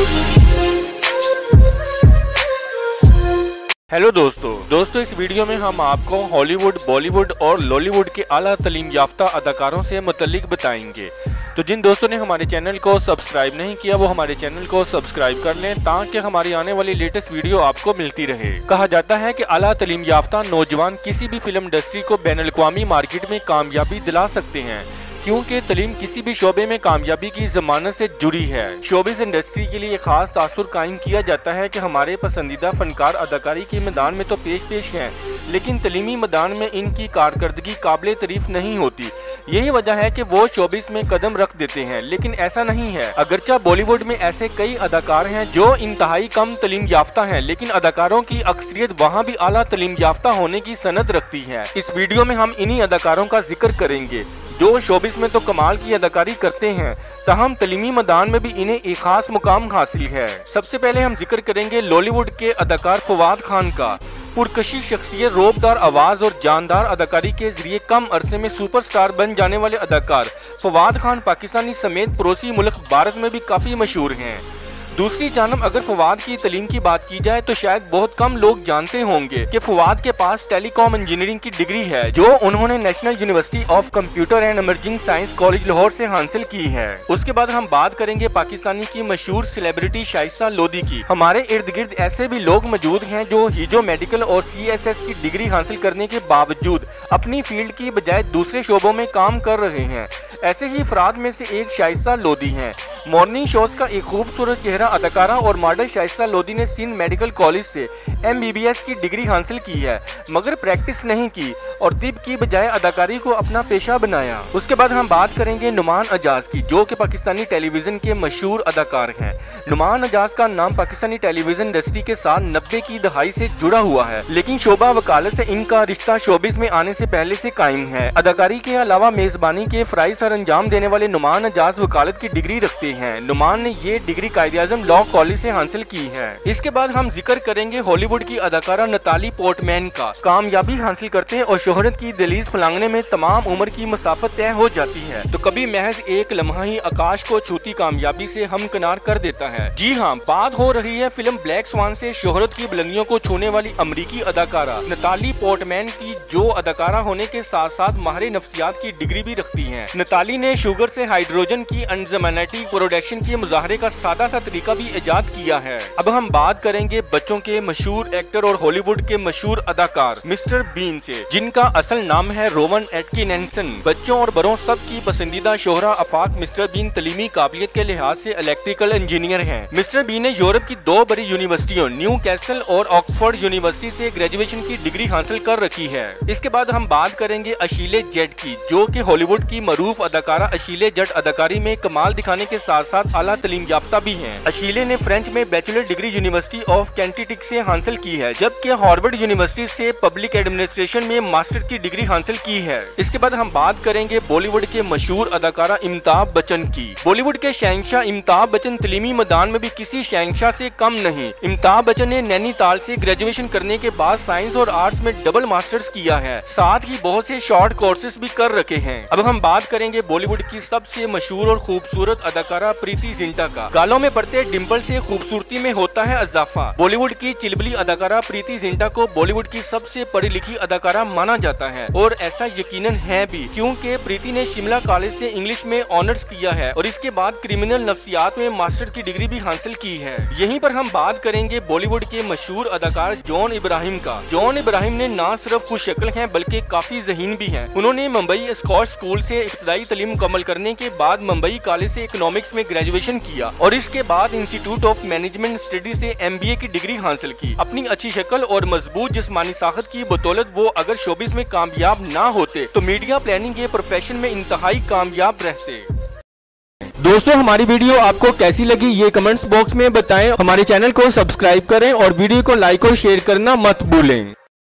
Hello दोस्तों इस video में हम आपको हॉलीवुड, बॉलीवुड और लॉलीवुड के आला तलीम याफ्ता अदाकारों से मुतल्लिक बताएंगे। तो जिन दोस्तों ने हमारे चैनल को सब्सक्राइब नहीं किया वो हमारे चैनल को सब्सक्राइब कर लें ताकि हमारी आने वाली लेटेस्ट वीडियो आपको मिलती रहे। कहा जाता है कि आला तलीम याफ्ता नौजवान किसी भी फिल्म इंडस्ट्री को बैनुल-अक़वामी मार्केट में कामयाबी दिला सकते हैं, क्योंकि तलीम किसी भी शोबे में कामयाबी की जमानत से जुड़ी है। शोबिज़ इंडस्ट्री के लिए खास तासुर कायम किया जाता है कि हमारे पसंदीदा फनकार अदाकारी के मैदान में तो पेश हैं, लेकिन तलीमी मैदान में इनकी कारकर्दगी काबिल तारीफ नहीं होती। यही वजह है कि वो शोबिस में कदम रख देते हैं, लेकिन ऐसा नहीं है। अगरचा बॉलीवुड में ऐसे कई अदाकार हैं जो इंतहाई कम तलीम याफ्ता हैं, लेकिन अदाकारों की अक्सरियत वहाँ भी आला तलीम याफ्ता होने की सनद रखती है। इस वीडियो में हम इन्हीं अदाकारों का जिक्र करेंगे जो शोबिस में तो कमाल की अदाकारी करते हैं, तहम तलीमी मैदान में भी इन्हें एक खास मुकाम हासिल है। सबसे पहले हम जिक्र करेंगे लॉलीवुड के अदाकार फवाद खान का। पुरकशी शख्सियत, रोबदार आवाज़ और जानदार अदाकारी के जरिए कम अरसे में सुपरस्टार बन जाने वाले अदाकार फवाद खान पाकिस्तानी समेत पड़ोसी मुल्क भारत में भी काफ़ी मशहूर हैं। दूसरी जानब अगर फवाद की तलीम की बात की जाए तो शायद बहुत कम लोग जानते होंगे कि फवाद के पास टेलीकॉम इंजीनियरिंग की डिग्री है, जो उन्होंने national university of computer and emerging science college Lahore से हासिल की है। उसके बाद हम बात करेंगे पाकिस्तानी की मशहूर सेलिब्रिटी शाइस्ता लोधी की। हमारे इर्द गिर्द ऐसे भी लोग मौजूद हैं जो हिजो मेडिकल और CSS की डिग्री हासिल करने के बावजूद अपनी फील्ड की बजाय दूसरे शोबों में काम कर रहे हैं। ऐसे ही अफराद में से एक शाइस्ता लोधी हैं। मॉर्निंग शोज का एक खूबसूरत चेहरा अदाकारा और मॉडल शाइस्ता लोधी ने सिंध मेडिकल कॉलेज से MBBS की डिग्री हासिल की है, मगर प्रैक्टिस नहीं की और तिब की बजाय अदाकारी को अपना पेशा बनाया। उसके बाद हम बात करेंगे नुमान अजाज की, जो कि पाकिस्तानी टेलीविजन के मशहूर अदाकार हैं। नुमान अजाज का नाम पाकिस्तानी टेलीविजन इंडस्ट्री के साथ 90 की दहाई से जुड़ा हुआ है, लेकिन शोबा वकालत से इनका रिश्ता शोबिस में आने से पहले से कायम है। अदाकारी के अलावा मेजबानी के फराइज सर अंजाम देने वाले नुमान अजाज वकालत की डिग्री रखते हैं। नुमान ने ये डिग्री कायदे-आज़म लॉ कॉलेज से हासिल की है। इसके बाद हम जिक्र करेंगे हॉलीवुड की अदाकारा नताली पोर्टमैन का। कामयाबी हासिल करते हैं और शोहरत की दहलीज फलांगने में तमाम उम्र की मसाफत तय हो जाती है, तो कभी महज एक लम्हा ही आकाश को छूती कामयाबी से हमकिनार कर देता है। जी हाँ, बात हो रही है फिल्म ब्लैक स्वान से शोहरत की बुलंदियों को छूने वाली अमरीकी अदाकारा नताली पोर्टमैन की, जो अदाकारा होने के साथ साथ माहिर नफ्सियात की डिग्री भी रखती है। नताली ने शुगर से हाइड्रोजन की एंजाइमेटिक प्रोडक्शन के मुजाहरे का सादा सा तरीका भी इजाद किया है। अब हम बात करेंगे बच्चों के मशहूर एक्टर और हॉलीवुड के मशहूर अदाकार मिस्टर बीन से, जिनका असल नाम है रोवन एटकिंसन। बच्चों और बड़ों सब की पसंदीदा शोहरा आफाक मिस्टर बीन तलीमी काबिलियत के लिहाज से इलेक्ट्रिकल इंजीनियर हैं। मिस्टर बीन ने यूरोप की 2 बड़ी यूनिवर्सिटियों न्यू कैसल और ऑक्सफोर्ड यूनिवर्सिटी से ग्रेजुएशन की डिग्री हासिल कर रखी है। इसके बाद हम बात करेंगे अशीले जट की, जो कि हॉलीवुड की मरूफ अदाकारा अशीले जट अदाकारी में कमाल दिखाने के साथ साथ आला तलीम याफ्ता भी हैं। अशीले ने फ्रेंच में bachelor degree university of Connecticut से हासिल की है, जबकि हार्वर्ड यूनिवर्सिटी से पब्लिक एडमिनिस्ट्रेशन में मास्टर की डिग्री हासिल की है। इसके बाद हम बात करेंगे बॉलीवुड के मशहूर अदाकारा अमिताभ बच्चन की। बॉलीवुड के शहंशाह अमिताभ बच्चन तलीमी मैदान में भी किसी शहंशाह से कम नहीं। अमिताभ बच्चन ने नैनीताल से ग्रेजुएशन करने के बाद साइंस और आर्ट्स में डबल मास्टर्स किया है, साथ ही बहुत से शॉर्ट कोर्सेज भी कर रखे हैं। अब हम बात करेंगे बॉलीवुड की सबसे मशहूर और खूबसूरत अदाकारा प्रीति जिंटा का। गालों में पड़ते डिम्पल से खूबसूरती में होता है इजाफा। बॉलीवुड की चिलबली अदाकारा प्रीति जिंटा को बॉलीवुड की सबसे पढ़ी लिखी अदाकारा माना जाता है, और ऐसा यकीनन है भी, क्योंकि प्रीति ने शिमला कॉलेज से इंग्लिश में ऑनर्स किया है और इसके बाद क्रिमिनल नफ्सियात में मास्टर की डिग्री भी हासिल की है। यहीं पर हम बात करेंगे बॉलीवुड के मशहूर अदाकार जॉन इब्राहिम का। जॉन इब्राहिम ने न सिर्फ खुशशक्ल हैं बल्कि काफी ज़हीन भी हैं। उन्होंने मुंबई स्कॉट स्कूल से इब्तदाई तालीम मुकम्मल करने के बाद मुंबई कॉलेज से इकोनॉमिक्स में ग्रेजुएशन किया और इसके बाद इंस्टीट्यूट ऑफ मैनेजमेंट स्टडी से MBA की डिग्री हासिल की। अपनी अच्छी शक्ल और मजबूत जिस्मानी साखत की बदौलत वो अगर शोबिस में कामयाब ना होते तो मीडिया प्लानिंग के प्रोफेशन में इंतहाई कामयाब रहते। दोस्तों, हमारी वीडियो आपको कैसी लगी ये कमेंट्स बॉक्स में बताएं। हमारे चैनल को सब्सक्राइब करें और वीडियो को लाइक और शेयर करना मत भूलें।